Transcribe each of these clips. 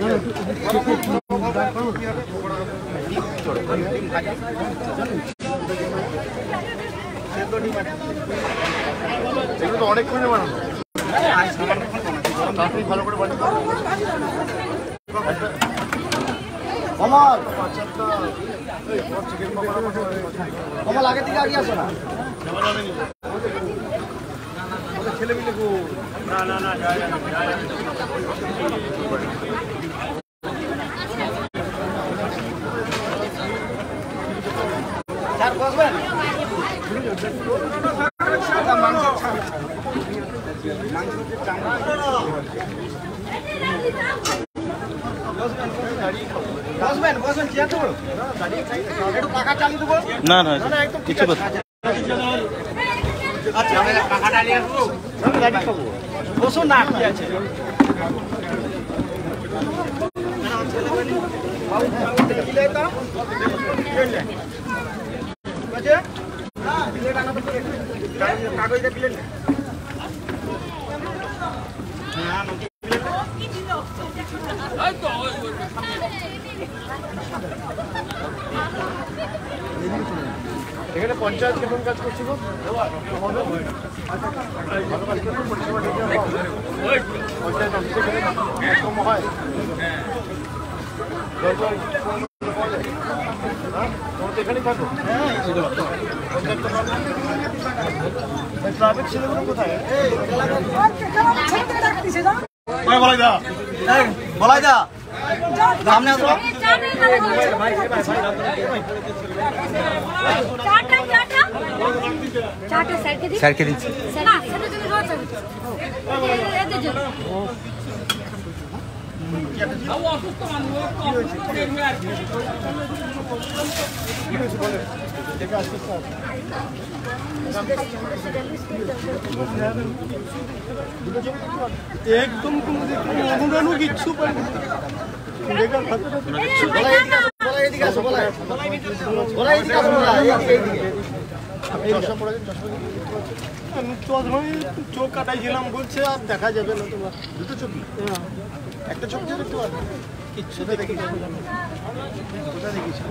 তো অনেকক্ষণ বানানো ভালো করে বানানো কমল কমল আগে থেকে আগে আসো না ছেলে মিলে না না না স্যার বসবেন বসবেন বসবেন চেয়ার দেবো একটু পাখা চালিয়ে দেবো না না কিছু আচ্ছা আমি পাখা চালিয়ে আসবো গাড়ি খাবো বসুন না কি আছে কাগজটা প্লেট এখানে পঞ্চায়েত কেমন কাজ করছিল পঞ্চায়েত অফিসে গেলে কম হয় তোমরা তো এখানেই থাকো ট্রাফিক ছেলেগুলো কোথায় বলাই দা সামনে আসো স্যারকে দিচ্ছি একদম অনুদানও কিচ্ছু পাই চোখ কাটাইছিলাম বলছে আর দেখা যাবে না তোমার দুটো চোখই একটা চোখ দিয়ে দেখতে পারবে কিচ্ছু দেখি কোথায় দেখেছি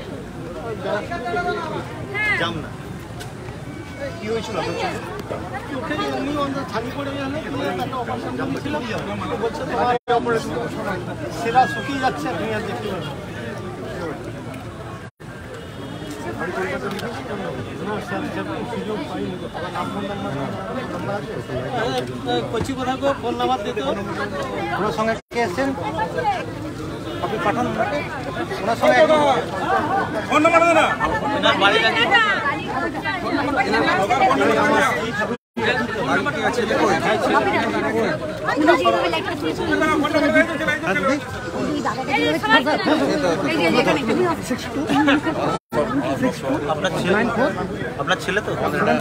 জাম না কি হয়েছিল আপনার চোখে এমনি ছানি পড়ে গেলে তাকে অপারেশন করেছিলাম বলছে তোমার অপারেশন সেরা শুকিয়ে যাচ্ছে তুমি আর দেখতে পারবে কচি কোথাও ফোন নাম্বার দিতে ওনার সঙ্গে কে এসছেন আপনি পাঠান ওনার সঙ্গে ফোন নাম্বার দেন না আপনার ছেলে তো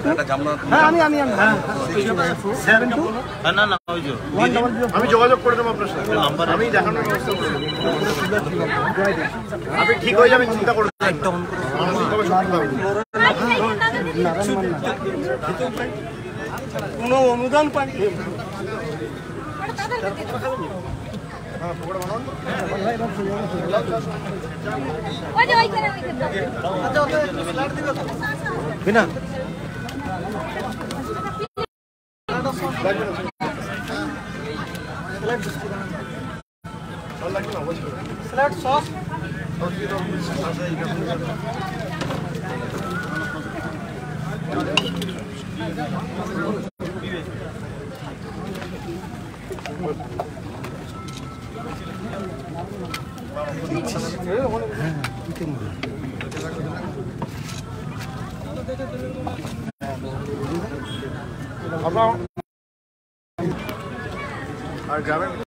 আমি যোগাযোগ করে দেবো আপনার সাথে আমি দেখানোর ব্যবস্থা করবো আপনি ঠিক হয়ে যাবেন চিন্তা করবেন কোনো অনুদান পাই বিনা স্যালাড সস আর গ্রামের